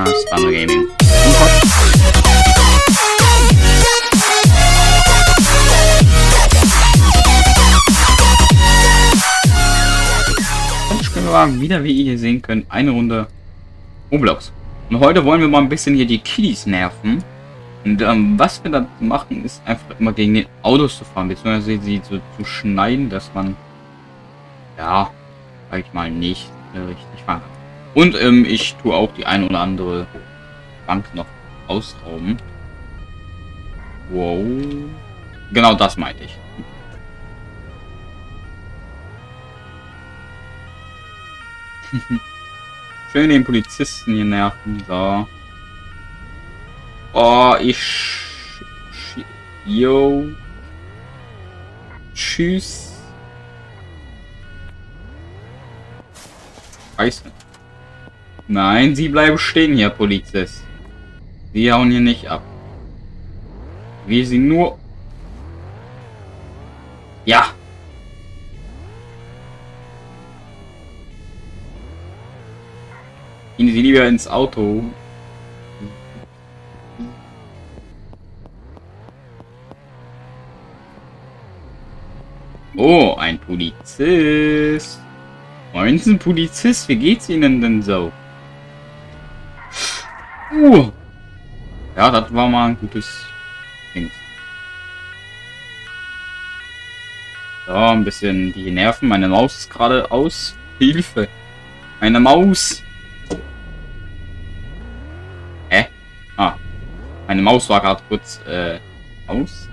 Spano Gaming. Und spielen wir wieder, wie ihr hier sehen könnt, eine Runde Roblox. Und heute wollen wir mal ein bisschen hier die Kiddies nerven. Und was wir da machen, ist einfach immer gegen den Autos zu fahren, beziehungsweise sie so zu schneiden, dass man, ja, sag ich mal, nicht richtig fahren kann. Und ich tue auch die ein oder andere Bank noch ausrauben. Wow. Genau das meinte ich. Schön den Polizisten hier nerven. So. Oh, yo. Tschüss. Scheiße. Nein, Sie bleiben stehen hier, Polizist. Sie hauen hier nicht ab. Wie Sie nur... Ja. Gehen Sie lieber ins Auto. Oh, ein Polizist. Moin, ein Polizist. Wie geht's Ihnen denn so? Ja, das war mal ein gutes Ding. So, ein bisschen die Nerven. Meine Maus ist gerade aus. Hilfe. Meine Maus. Hä? Ah. Meine Maus war gerade kurz aus.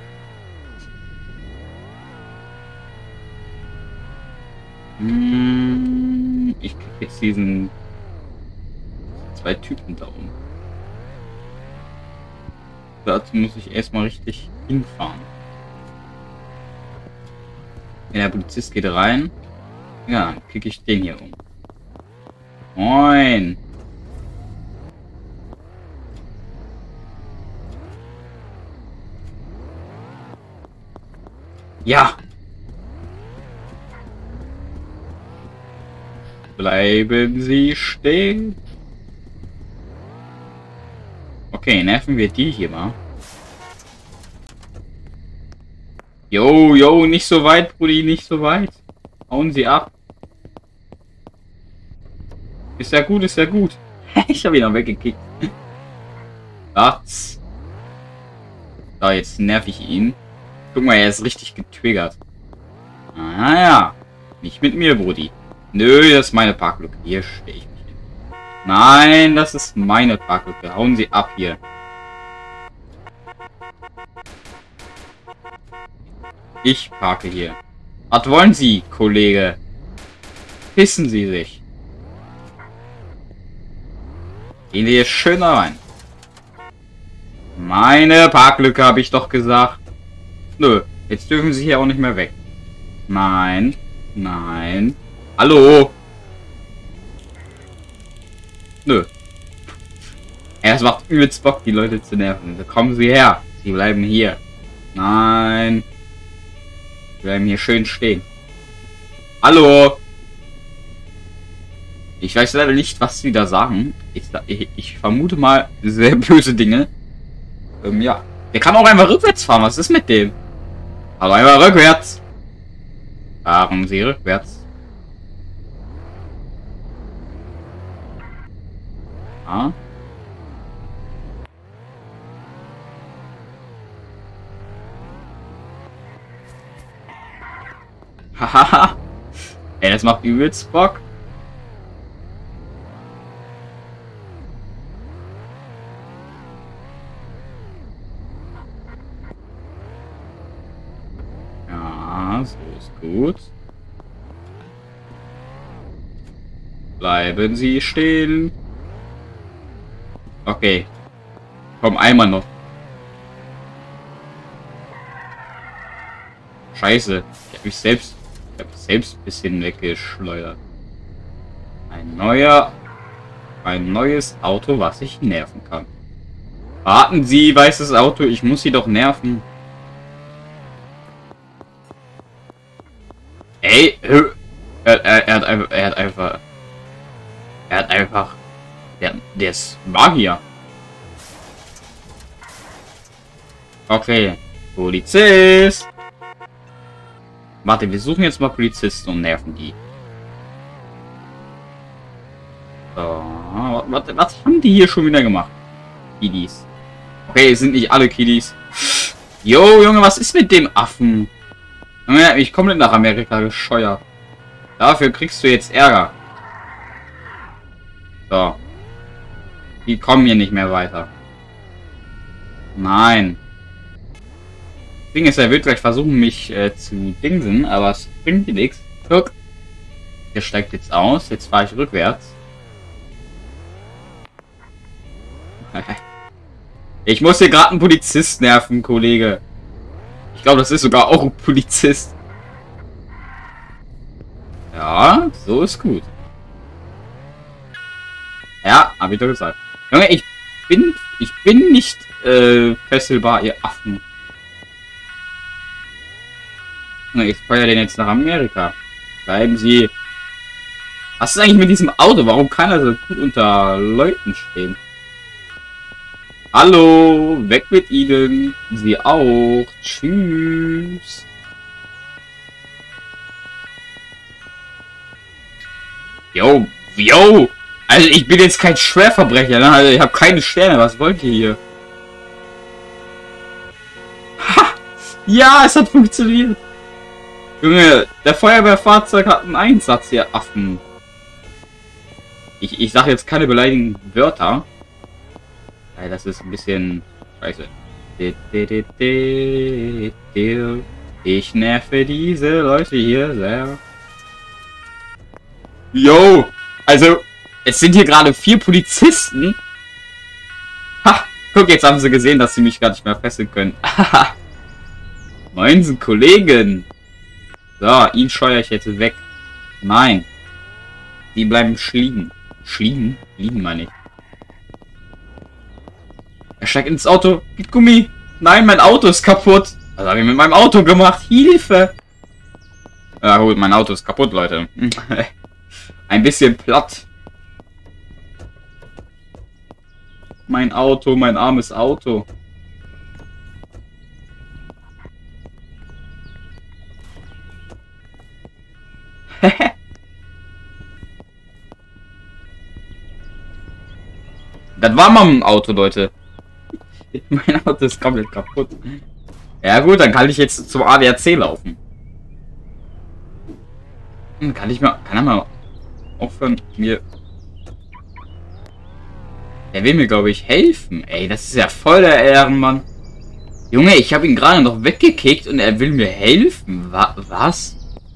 Ich krieg jetzt diesen zwei Typen da um. Dazu muss ich erstmal richtig hinfahren. Ja, der Polizist geht rein. Ja, dann krieg ich den hier um. Moin. Ja. Bleiben Sie stehen. Okay, nerven wir die hier mal. Jo, jo, nicht so weit, Brudi, nicht so weit. Hauen Sie ab. Ist ja gut, ist ja gut. Ich habe ihn noch weggekickt. Das. So, jetzt nerv ich ihn. Guck mal, er ist richtig getriggert. Ah ja. Nicht mit mir, Brudi. Nö, das ist meine Parklücke. Hier stehe ich nicht hin. Nein, das ist meine Parklücke. Hauen Sie ab hier. Ich parke hier. Was wollen Sie, Kollege? Pissen Sie sich. Gehen wir hier schön rein. Meine Parklücke, habe ich doch gesagt. Nö, jetzt dürfen Sie hier auch nicht mehr weg. Nein. Nein. Hallo? Nö. Ja, es macht übelst Bock, die Leute zu nerven. Da kommen Sie her. Sie bleiben hier. Nein. Sie bleiben hier schön stehen. Hallo? Ich weiß leider nicht, was Sie da sagen. Ich vermute mal sehr böse Dinge. Ja. Der kann auch einfach rückwärts fahren. Was ist mit dem? Aber einfach rückwärts. Fahren Sie rückwärts. Ah. Hahaha. Ey, das macht übelst Bock. Ja, so ist gut. Bleiben Sie stehen. Okay. Komm, einmal noch. Scheiße. Ich habe mich selbst ein bisschen weggeschleudert. Ein neues Auto, was ich nerven kann. Warten Sie, weißes Auto, ich muss Sie doch nerven. Ey, er hat einfach Der ist Magier. Okay. Polizist. Warte, wir suchen jetzt mal Polizisten und nerven die. So, was haben die hier schon wieder gemacht? Kiddies. Okay, es sind nicht alle Kiddies. Jo, Junge, was ist mit dem Affen? Junge, er hat mich komplett nach Amerika gescheuert. Dafür kriegst du jetzt Ärger. So. Die kommen hier nicht mehr weiter. Nein. Das Ding ist, er wird gleich versuchen, mich zu dingsen, aber es bringt dir nichts. Guck. Der steigt jetzt aus. Jetzt fahre ich rückwärts. Ich muss hier gerade einen Polizist nerven, Kollege. Ich glaube, das ist sogar auch ein Polizist. Ja, so ist gut. Ja, hab ich doch gesagt. Junge, ich bin nicht fesselbar, ihr Affen. Ich feuer den jetzt nach Amerika. Bleiben Sie. Was ist eigentlich mit diesem Auto? Warum kann er so gut unter Leuten stehen? Hallo, weg mit Ihnen. Sie auch. Tschüss. Yo, yo. Also ich bin jetzt kein Schwerverbrecher, ne? Also ich habe keine Sterne. Was wollt ihr hier? Ha! Ja, es hat funktioniert. Junge, der Feuerwehrfahrzeug hat einen Einsatz, ihr Affen. Ich sage jetzt keine beleidigenden Wörter. Weil das ist ein bisschen scheiße. Ich nerve diese Leute hier sehr. Yo! Also, es sind hier gerade 4 Polizisten. Ha! Guck, jetzt haben sie gesehen, dass sie mich gar nicht mehr fesseln können. Haha! Moinsen, Kollegen! So, ihn scheue ich jetzt weg. Nein. Die bleiben schliegen. Schliegen? Liegen meine ich. Er steigt ins Auto. Gib Gummi. Nein, mein Auto ist kaputt. Was habe ich mit meinem Auto gemacht? Hilfe! Ja gut, mein Auto ist kaputt, Leute. Ein bisschen platt. Mein Auto, mein armes Auto. Das war mal ein Auto, Leute. Mein Auto ist komplett kaputt. Ja gut, dann kann ich jetzt zum ADAC laufen. Kann er mal aufhören, mir... Er will mir, glaube ich, helfen. Ey, das ist ja voll der Ehrenmann. Junge, ich habe ihn gerade noch weggekickt und er will mir helfen. Was?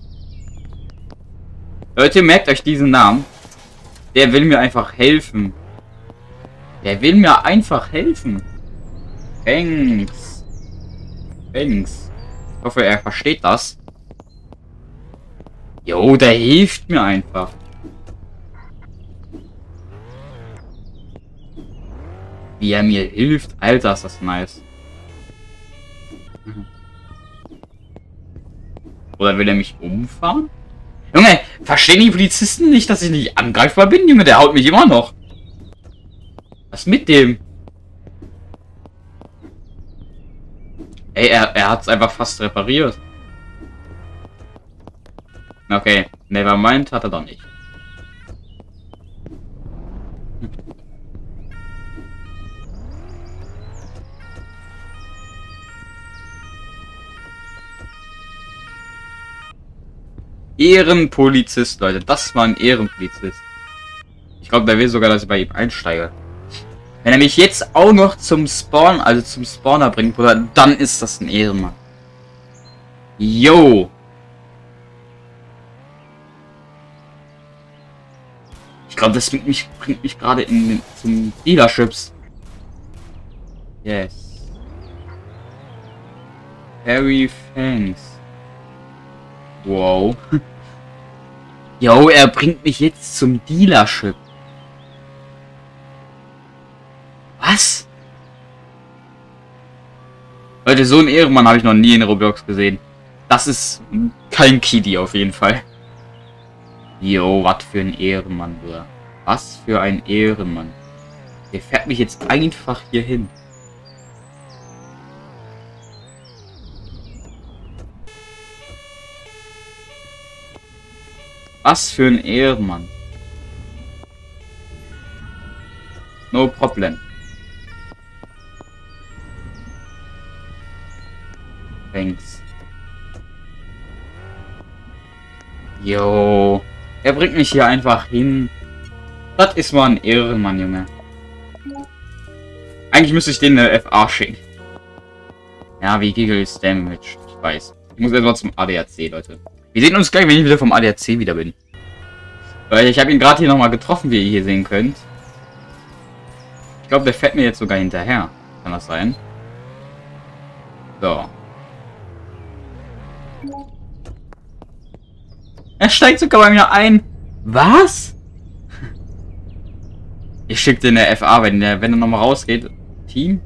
Leute, merkt euch diesen Namen. Der will mir einfach helfen. Der will mir einfach helfen. Thanks. Thanks. Ich hoffe, er versteht das. Jo, der hilft mir einfach. Wie er mir hilft. Alter, ist das nice. Oder will er mich umfahren? Junge, verstehen die Polizisten nicht, dass ich nicht angreifbar bin? Junge, der haut mich immer noch. Was mit dem? Ey, er hat es einfach fast repariert. Okay, Nevermind hat er doch nicht. Ehrenpolizist, Leute. Das war ein Ehrenpolizist. Ich glaube, der will sogar, dass ich bei ihm einsteige. Wenn er mich jetzt auch noch zum Spawn, also zum Spawner bringt, Bruder, dann ist das ein Ehrenmann. Yo. Ich glaube, das bringt mich gerade zum Dealerships. Yes. Harry Fangs. Wow. Yo, er bringt mich jetzt zum Dealership. Was? Leute, so einen Ehrenmann habe ich noch nie in Roblox gesehen. Das ist kein Kiddie auf jeden Fall. Jo, was für ein Ehrenmann, Bruder. Was für ein Ehrenmann. Der fährt mich jetzt einfach hier hin. Was für ein Ehrenmann. No problem. Thanks. Yo. Er bringt mich hier einfach hin. Das ist mal ein Ehrenmann, Junge. Eigentlich müsste ich den FA schicken. Ja, wie Giggle ist Damage. Ich weiß. Ich muss erstmal zum ADAC, Leute. Wir sehen uns gleich, wenn ich wieder vom ADAC wieder bin. Weil ich habe ihn gerade hier nochmal getroffen, wie ihr hier sehen könnt. Ich glaube, der fährt mir jetzt sogar hinterher. Kann das sein? So. Er steigt sogar bei mir ein. Was? Ich schicke den der FA, wenn er nochmal rausgeht. Team?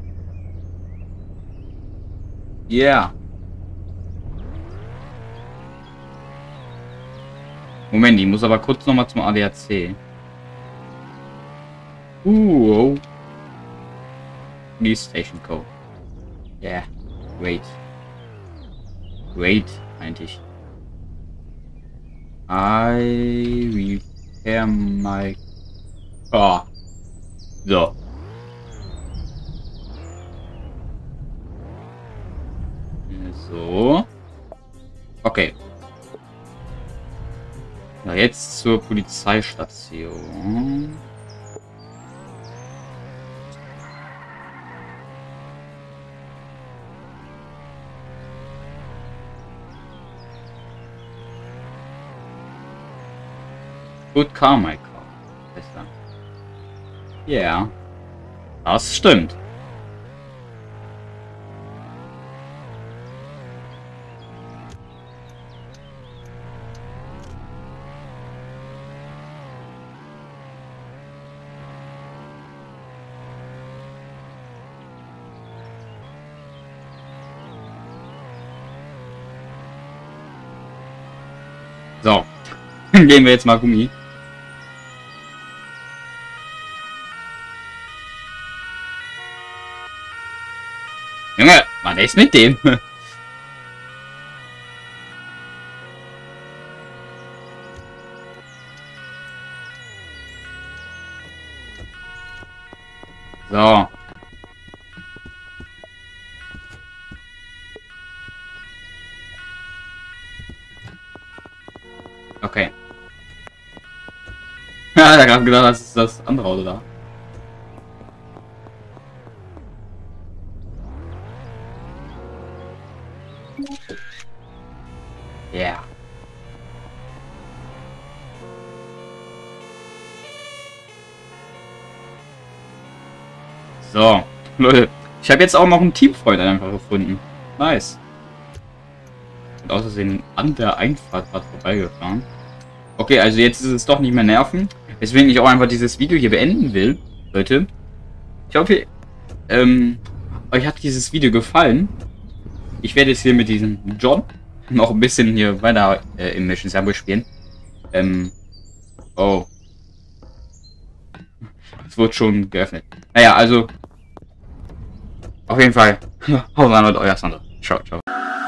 Yeah. Moment, ich muss aber kurz nochmal zum ADAC. Oh. Police Station Code. Yeah. Wait. Wait, meinte ich. I repair my car. So. So. Okay. Na, jetzt zur Polizeistation. Good car, my car. Besser. Ja. Yeah. Das stimmt. So. Gehen wir jetzt mal Gummi. Junge, was ist mit dem? So. Okay. Ja, da gerade gedacht, das ist das andere Auto da. Ja. Yeah. So, Leute. Ich habe jetzt auch noch einen Teamfreund einfach gefunden. Nice. Und außerdem an der Einfahrt gerade vorbeigefahren. Okay, also jetzt ist es doch nicht mehr nerven. Weswegen ich auch einfach dieses Video hier beenden will, Leute. Ich hoffe, euch hat dieses Video gefallen. Ich werde jetzt hier mit diesem John noch ein bisschen hier weiter im Mission Subway spielen. Oh. Es wird schon geöffnet. Naja, also auf jeden Fall. Haut rein, Leute, euer Sander. Ciao, ciao.